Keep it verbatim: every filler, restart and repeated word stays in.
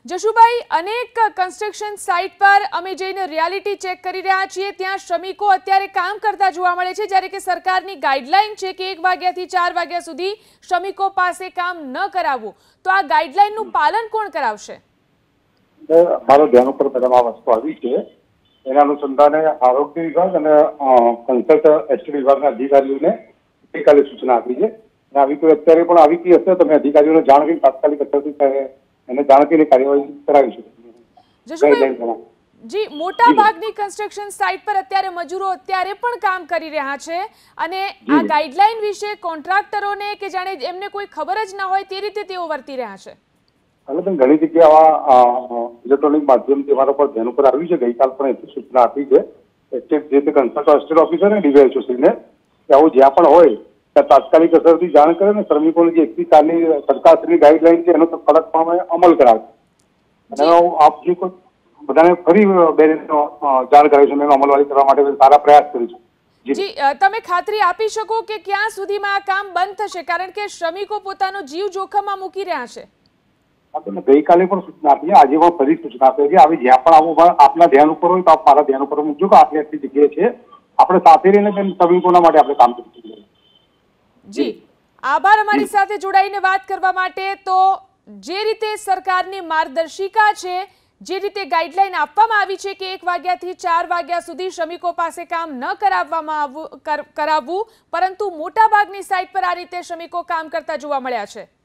જશુભાઈ, અનેક construction site પર અમે જઈને રિયાલિટી ચેક કરી રહ્યા છીએ, ત્યાં શ્રમિકો અત્યારે કામ કરતા જોવા મળે છે, જ્યારે કે સરકારની ગાઈડલાઈન છે કે એક વાગ્યાથી ચાર વાગ્યા સુધી શ્રમિકો પાસે કામ ન કરાવવું, તો આ ગાઈડલાઈનનું પાલન કોણ કરાવશે? મારો ધ્યાન ઉપર પહેલા આ વસ્તુ આવી છે, એના અનુસંધાને આરોગ્ય વિભાગ અને કન્સલ્ટ એસટી વિભાગના અધિકારીઓને ગઈકાલે સૂચના આપી છે. આવી કોઈ અત્યારે પણ આવી ગઈ હશે તમે અધિકારીઓને જાણ કરી તાત્કાલિક અસરથી એને જાણ કરીને કાર્યવાહી કરાવીશું. જી, મોટા ભાગની કન્સ્ટ્રક્શન સાઇટ પર અત્યારે મજૂરો અત્યારે પણ કામ કરી રહ્યા છે અને આ ગાઈડલાઈન વિશે કોન્ટ્રાક્ટરોને કે જાણે એમને કોઈ ખબર જ ના હોય તે રીતે તેઓ વર્તી રહ્યા છે. એટલે ઘણી જગ્યાએ આવા ઇલેક્ટ્રોનિક માધ્યમથી અમારા પર ધ્યાન ઉપર આવ્યું છે. ગઈકાલ પણ એટલી સૂચના આપી છે જે તે કન્સલ્ટ એસ્ટેટ ઓફિસર ને ડીવાયએસઓસીને કે આવું જ્યાં પણ હોય ત્યાં તાત્કાલિક અસરથી જાણ કરે ને શ્રમિકોની જે એકથી ચારની સરકારની ગાઈડલાઈન છે એનો કડકપણે અમલ કરાવે. અને આપ જે કોઈ બધાને ફરી બે જાણ કરે છે એનો અમલવારી કરવા માટે સારા પ્રયાસ કરીશું. જી, તમે ખાતરી આપી શકો કે ક્યાં સુધીમાં આ કામ બંધ થશે, કારણ કે શ્રમિકો પોતાનો જીવ જોખમમાં મૂકી રહ્યા છે? ગઈકાલે પણ સૂચના આપી, આજે પણ ફરી સૂચના આપી છે. આવી જ્યાં પણ આવું આપના ધ્યાન ઉપર હોય તો આપ મારા ધ્યાન ઉપર મૂકજો કે આટલી આટલી જગ્યાએ છે, આપણે સાથે રહીને શ્રમિકોના માટે આપણે કામ કરીશું. જી, આભાર અમારી સાથે જોડાઈને વાત કરવા માટે. તો જે રીતે સરકારની માર્ગદર્શિકા છે, જે રીતે ગાઈડલાઈન આપવામાં આવી છે કે એક વાગ્યાથી ચાર વાગ્યા સુધી શ્રમિકો પાસે કામ ન કરાવવામાં આવવું કરાવવું, પરંતુ મોટા ભાગની સાઇટ પર આ રીતે શ્રમિકો કામ કરતા જોવા મળ્યા છે.